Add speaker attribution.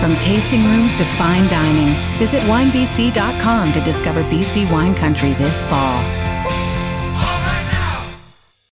Speaker 1: From tasting rooms to fine dining, visit winebc.com to discover BC wine country this fall.